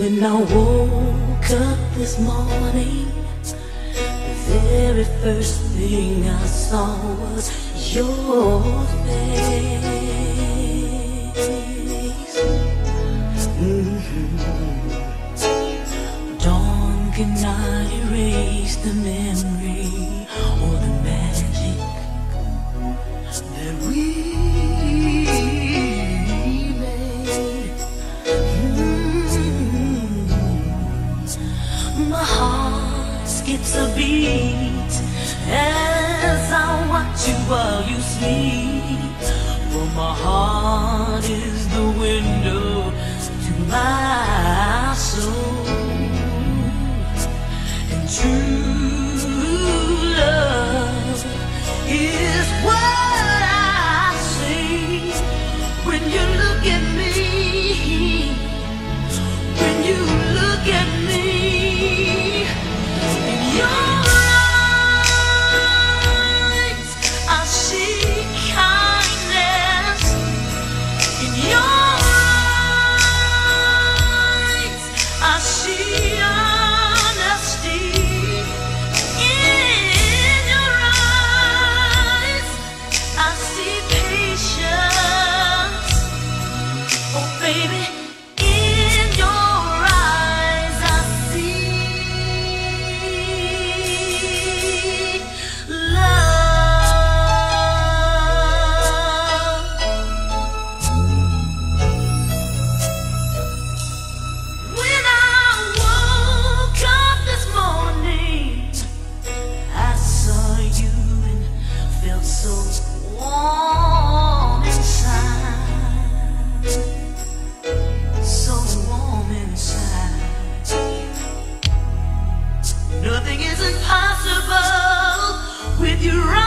When I woke up this morning, the very first thing I saw was your face. Dawn cannot erase the memory or the magic that we made. My heart skips a beat as I watch you while you sleep. For my heart is the window to my soul, and true love is what I see when you look at me. When you look at me, in your eyes I see kindness. In your eyes I see honesty. In your eyes I see patience. Oh baby, in your eyes I see love. When I woke up this morning, I saw you and felt so warm inside. So warm inside. Nothing is impossible with you right